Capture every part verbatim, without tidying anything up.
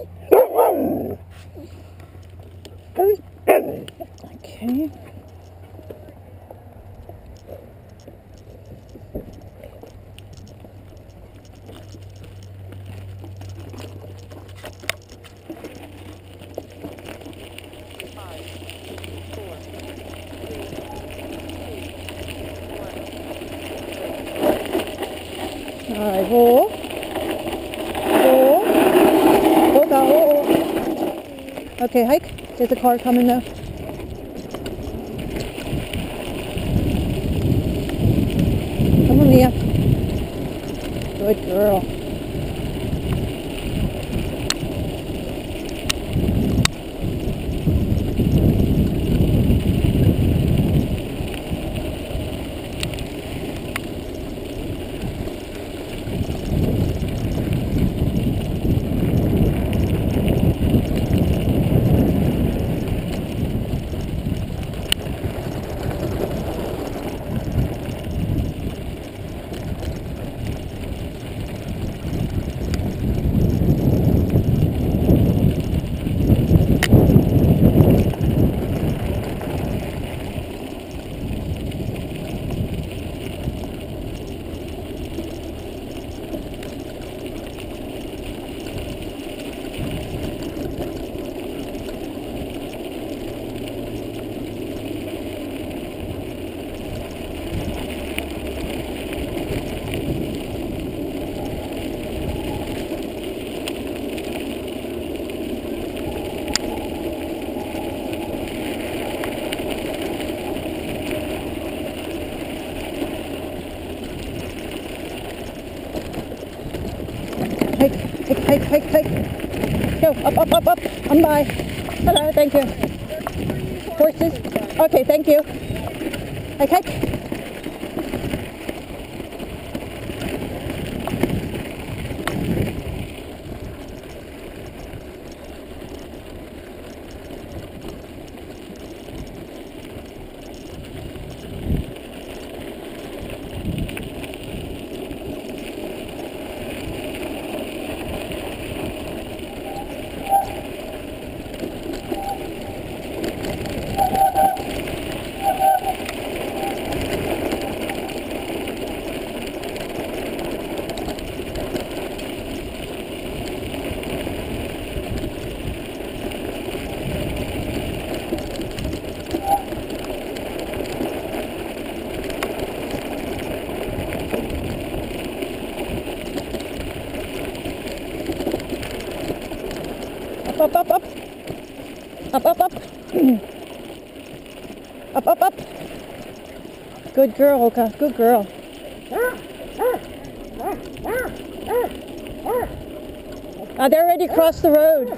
Okay. Alright, hold. Hold. Hold on, hold. Okay, hike. There's a car coming now. Come on, Mia. Good girl. Hike, hike, hike, hike, hike. Go, up, up, up, up. I'm by. Hello, thank you. Horses? Okay, thank you. Hike, hike. Up, up, up. Up, up, up. Up, up, up. Good girl, Oka. Good girl. Uh, they're ready to cross the road.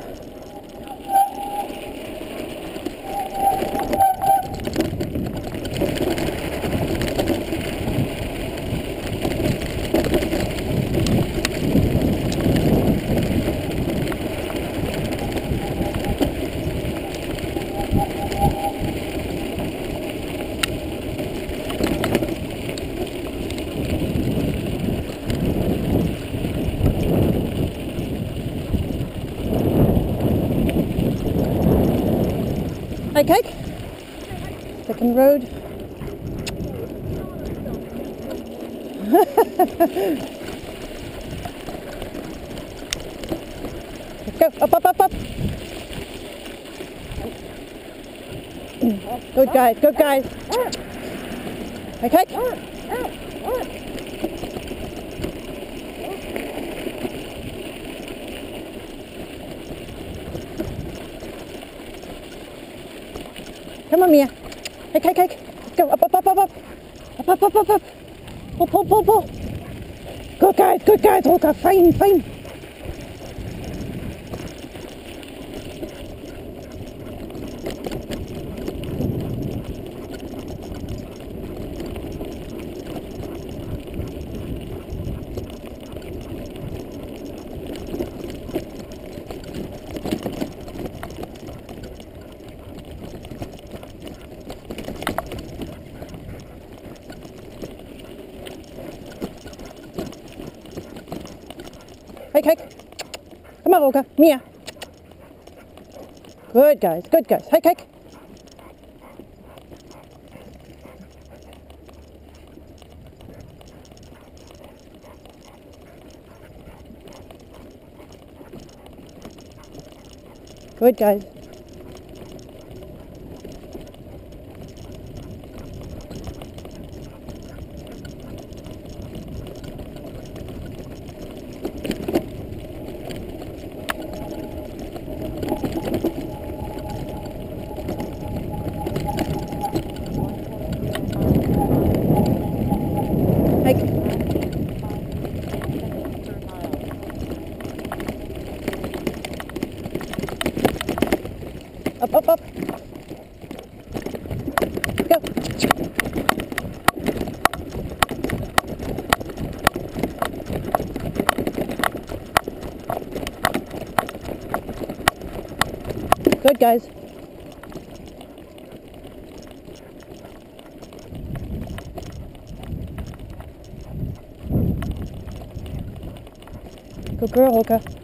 Hike, hike. Second road. Go, up, up, up, up. Good guys, good guys. Hike, hike. Come on, Mia. Hike, hike, hike. Go, up, up, up, up, up. Up, up, up, up, up. Pull, pull, pull, pull. Good guys, good guys. Oh, God, fine, fine. Hike, hike. Come on, Olga. Mia. Good guys, good guys. Hike, hike. Good guys. Hike. Up, up, up. Go. Good guys. Good girl, Oka.